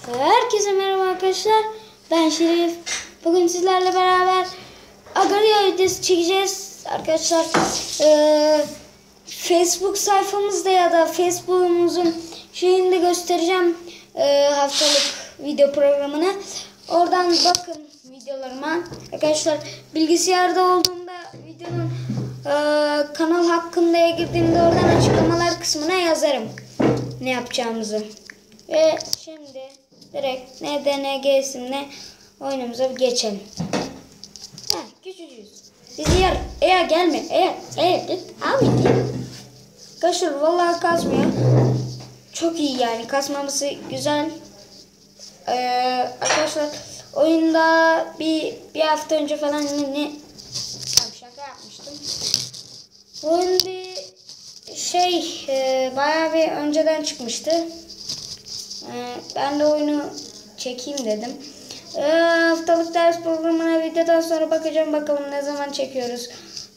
Herkese merhaba arkadaşlar. Ben Şerif. Bugün sizlerle beraber Agario videosu çekeceğiz. Arkadaşlar Facebook sayfamızda ya da Facebook'umuzun şeyinde göstereceğim haftalık video programını. Oradan bakın videolarıma. Arkadaşlar bilgisayarda olduğumda videonun kanal hakkında girdiğimde oradan açıklamalar kısmına yazarım ne yapacağımızı. Ve şimdi direkt NDNG isimli oyunumuza geçelim. Küçücüğüz. Bizi yer. Gelme. Git. Abi git. Arkadaşlar vallahi kasmıyor. Çok iyi yani. Kasmaması güzel. Arkadaşlar oyunda bir hafta önce falan şaka yapmıştım. Oyun bir bayağı bir önceden çıkmıştı. Ben de oyunu çekeyim dedim. Haftalık ders programına videodan sonra bakacağım bakalım ne zaman çekiyoruz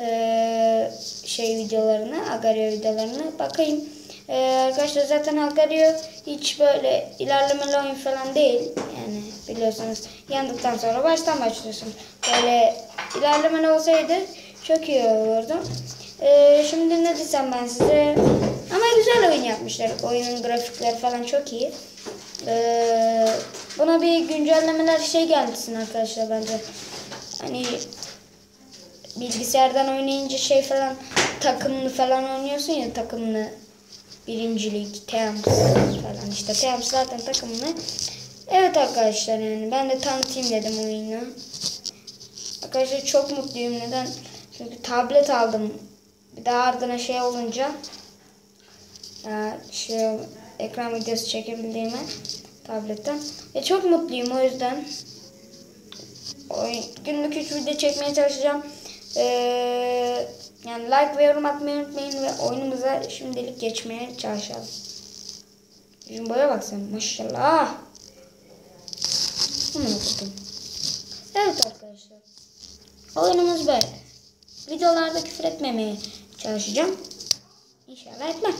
videolarını, Agario videolarını bakayım. Arkadaşlar zaten Agario hiç böyle ilerlemeli oyun falan değil. Yani biliyorsunuz yandıktan sonra baştan başlıyorsunuz. Böyle ilerlemeli olsaydı çok iyi olurdu. Şimdi ne desem ben size, ama güzel oyun yapmışlar. Oyunun grafikleri falan çok iyi. Buna bir güncellemeler gelsin arkadaşlar bence. Hani bilgisayardan oynayınca falan takımlı falan oynuyorsun ya, takımlı birincilik, Teams falan, işte Teams zaten takımlı. Evet arkadaşlar, yani ben de tanıtayım dedim oyunu. Arkadaşlar çok mutluyum. Neden? Çünkü tablet aldım. Bir de ardına olunca ekran videosu çekebildiğime tabletten. Çok mutluyum o yüzden. Günlük 3 video çekmeye çalışacağım. Yani like ve yorum atmayı unutmayın ve oyunumuza şimdilik geçmeye çalışalım. Jumbo'ya bak sen, maşallah. Bunu okudum. Evet arkadaşlar. Oyunumuz böyle. Videolarda küfür etmemeye çalışacağım. İnşallah etmem.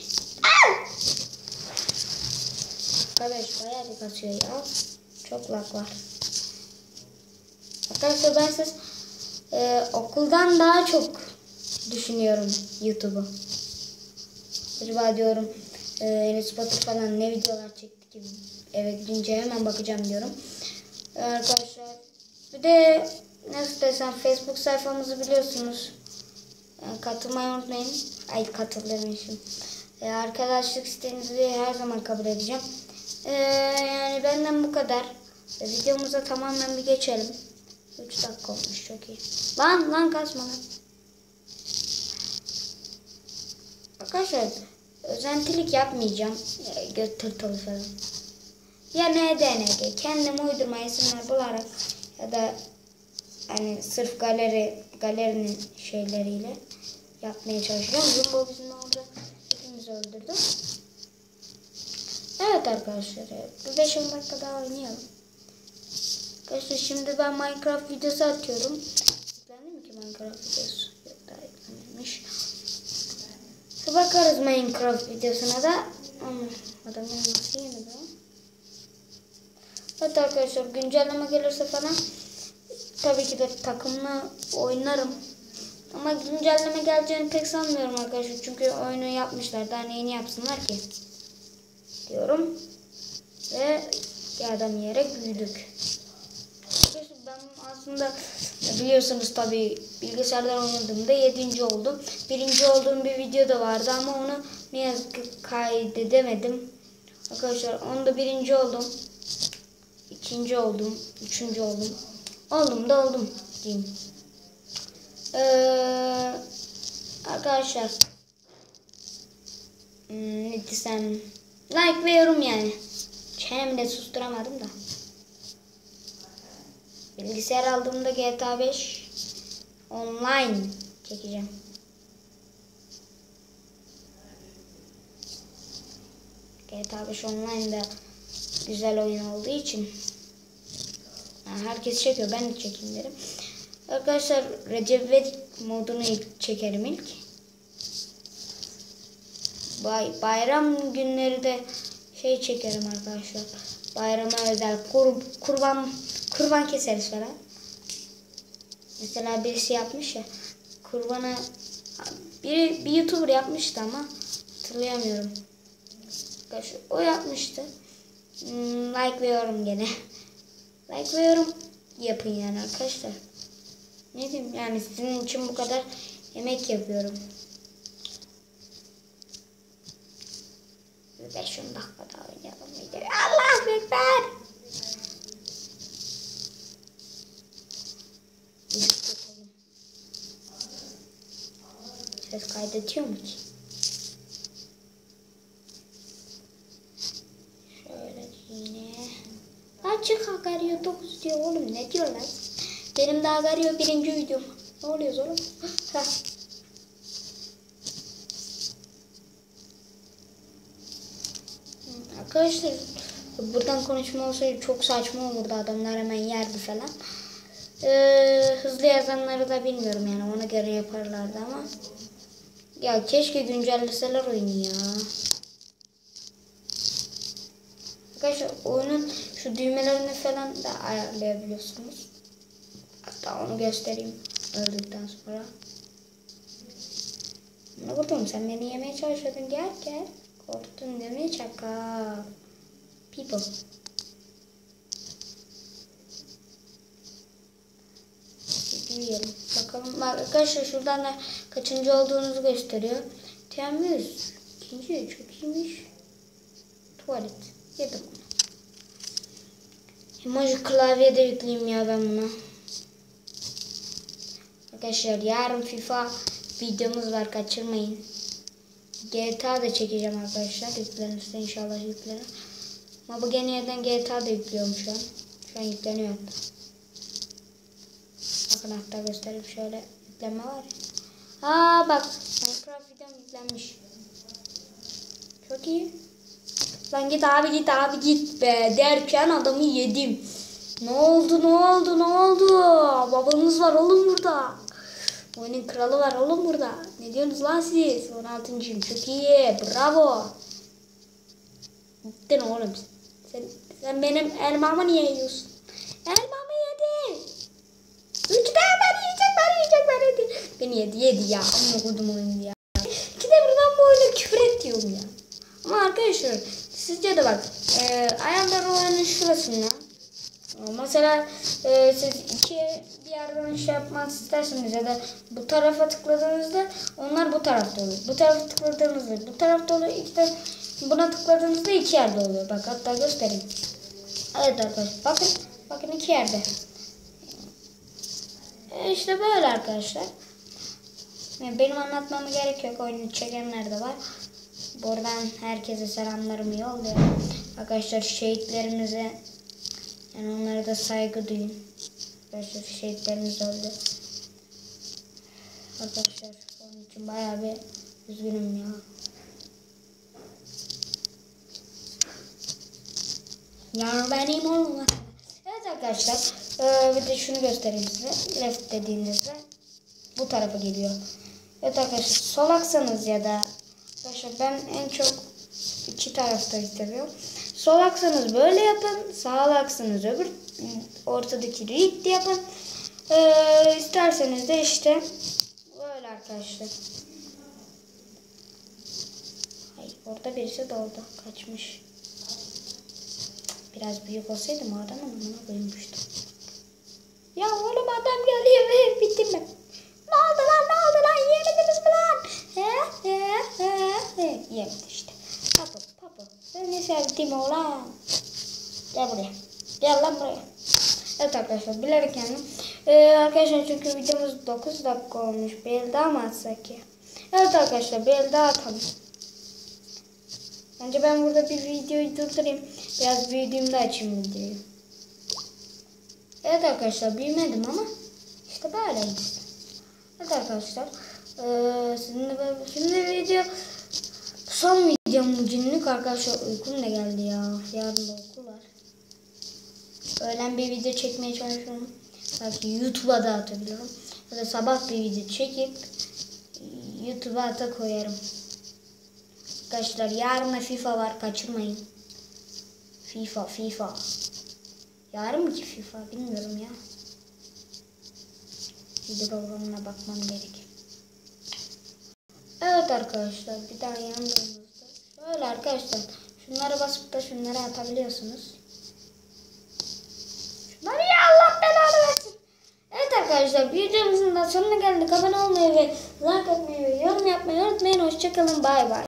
Arkadaş bayağı bir kasıyor ya. Çok lag var. Arkadaşlar ben siz okuldan daha çok düşünüyorum YouTube'u. Acaba diyorum Enes Batur falan ne videolar çekti ki eve gidince hemen bakacağım diyorum. Arkadaşlar bir de nasıl desem, Facebook sayfamızı biliyorsunuz. Katılmayı unutmayın. Katılırmışım. Arkadaşlık isteğinizi her zaman kabul edeceğim. Yani benden bu kadar. Videomuza tamamen bir geçelim. 3 dakika olmuş, çok iyi. Lan kasma lan. Arkadaşlar özentilik yapmayacağım. Göt tırtılı falan. Ya NDNG kendim uydurma isimler bularak ya da hani sırf galerinin şeyleriyle yapmaya çalışacağım. Jumbo bizim orada hepimizi öldürdü. Evet arkadaşlar, bir 5-10 dakika daha oynayalım. Arkadaşlar şimdi ben Minecraft videosu atıyorum. Yüklendi mi ki Minecraft videosu? Yok, daha yüklenmemiş. Bakarız Minecraft videosuna da. Adamın nasıl yeni be? Evet arkadaşlar, güncelleme gelirse falan tabii ki de takımla oynarım. Ama güncelleme geleceğini pek sanmıyorum arkadaşlar. Çünkü oyunu yapmışlar. Daha neyini yapsınlar ki? Diyorum. Ve adam yiyerek büyüdük. Ben aslında biliyorsunuz tabii bilgisayardan oynadığımda 7. oldum. 1. olduğum bir video da vardı ama onu ne yazık ki kaydedemedim. Arkadaşlar onda 1. oldum. 2. oldum. 3. oldum. Oldum diyeyim. Arkadaşlar ne desem, like ve yorum yani. Çenemi de susturamadım da. Bilgisayar aldığımda GTA 5 online çekeceğim. GTA 5 online da güzel oyun olduğu için yani herkes çekiyor, ben de çekeyim derim. Arkadaşlar Recep İvedik modunu çekerim ilk. Bayram günleri de şey çekerim arkadaşlar. Bayrama özel kurban keseriz falan. Mesela birisi yapmış ya. Kurbanı bir YouTuber yapmıştı ama hatırlayamıyorum. Arkadaşlar o yapmıştı. Like ve yorum gene. Like ve yorum yapın yani arkadaşlar. Ne diyeyim yani sizin için bu kadar emek yapıyorum. 5-10 dakika daha oynayalım videoyu. Allahu Ekber. Ses kaydediyor mu ki? Şöyle yine. Açık Agario 9 diyor oğlum, ne diyor lan? Benim de Agario 1. videom. Ne oluyoruz oğlum? Arkadaşlar buradan konuşma olsaydı çok saçma olurdu, adamlar hemen yerdi falan. Hızlı yazanları da bilmiyorum yani, ona göre yaparlardı ama ya keşke güncelleseler oyunu ya. Arkadaşlar oyunun şu düğmelerini falan da ayarlayabiliyorsunuz. Hatta onu göstereyim öldükten sonra. Ne vurdum, sen beni yemeye çalışıyordun, gel. Korktun değil mi çakal? People. Yiyelim. Bakalım arkadaşlar, şuradan da kaçıncı olduğunuzu gösteriyor. Temiz. 2. çok iyiymiş. Tuvalet. Yedim onu. Emoji klavyede yükleyeyim ya ben bunu. Arkadaşlar yarın FIFA videomuz var, kaçırmayın. GTA da çekeceğim arkadaşlar. Yüklenirse inşallah yüklenir. Ama bu gene yerden GTA da yüklüyorum şu an. Şu an yükleniyor hatta. Bakın hatta göstereyim, şöyle yükleme var ya. Aa bak, Minecraft videom yüklenmiş. Çok iyi. Lan git abi git be derken adamı yedim. Ne oldu? Babanız var oğlum burada. Oyunun kralı var oğlum burada. Ne diyorsunuz lan siz? 16.'yim. Çok iyi. Bravo. Gittin oğlum. Sen benim elmamı niye yiyorsun? Elmamı yedi. 3 tane beni yiyecek. Beni yedi ya. Amma koydum oyunu ya. 2 de buradan bu oyuna küfür ediyorum ya. Ama arkadaşlar sizce de bak. Ayarlar oyunun şurasında. Mesela siz bir yerden şey yapmak isterseniz ya da bu tarafa tıkladığınızda onlar bu tarafta oluyor. Bu tarafa tıkladığınızda bu tarafta oluyor. Buna tıkladığınızda 2 yerde oluyor. Bak hatta göstereyim. Evet arkadaşlar bakın 2 yerde. İşte böyle arkadaşlar. Benim anlatmama gerek yok. Oyunu çekenler de var. Buradan herkese selamlarımı yolluyorum. Arkadaşlar şehitlerimize, yani onlara da saygı duyun. Arkadaşlar şehitlerimiz öldü. Arkadaşlar onun için bayağı bir üzgünüm ya. Yani benim oğlum. Evet arkadaşlar bir de şunu göstereyim size. Left dediğinizde bu tarafa geliyor. Evet arkadaşlar solaksanız ya da arkadaşlar ben en çok iki tarafta seviyorum. Solaksanız böyle yapın. Sağlaksanız öbür ortadaki read yapın. İsterseniz de işte böyle arkadaşlar. Hayır, orada birisi doğdu. Kaçmış. Biraz büyük olsaydı madem ona koymuştum. Ya oğlum adam geliyor. Bittim ben. Ne oldu lan? Yemediniz mi lan? Yemedi işte. Papo. Ben ne sevdim oğlan. Gel buraya. Gel lan buraya. Evet arkadaşlar bilerek yani. Arkadaşlar çünkü videomuz 9 dakika olmuş. Bir el daha mı atsak ya? Evet arkadaşlar bir el daha atalım. Bence ben burada bir videoyu durdurayım. Biraz büyüdüğümde açayım videoyu. Evet arkadaşlar büyümedim ama işte böyleydi. Evet arkadaşlar. Şimdi video son videom bugünlük arkadaşlar, uykum da geldi ya. Yarın da okul var. Öğlen bir video çekmeye çalışıyorum. Belki YouTube'a da atabilirim. Ya da sabah bir video çekip YouTube'a koyarım. Arkadaşlar yarın FIFA var, kaçırmayın. FIFA. Yarın mı ki FIFA bilmiyorum ya. Video programına bakmam gerek. Evet arkadaşlar, bir daha yanımızda. Şöyle arkadaşlar, şunlara basıp da şunları atabiliyorsunuz. Şunları ya, Allah belanı versin. Evet arkadaşlar, videomuzun da sonuna geldik. Abone olmayı ve like atmayı ve yorum yapmayı unutmayın. Hoşçakalın, bay bay.